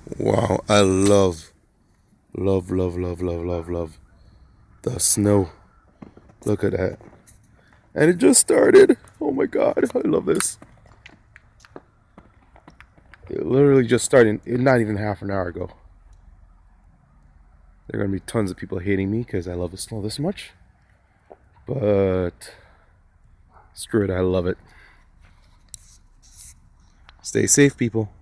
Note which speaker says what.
Speaker 1: Wow, I love the snow. Look at that. And it just started. Oh my God, I love this. It literally just started not even half an hour ago. There are gonna be tons of people hating me because I love the snow this much. But screw it, I love it. Stay safe, people.